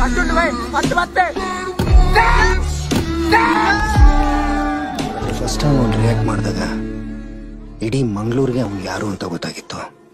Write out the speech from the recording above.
First time ಅವ್ನು react ಮಾಡಿದಾಗ ಇಡೀ ಮಂಗಳೂರಿಗೆ ಅವ್ನು ಯಾರು ಅಂತ ಗೊತ್ತಾಗಿತ್ತು.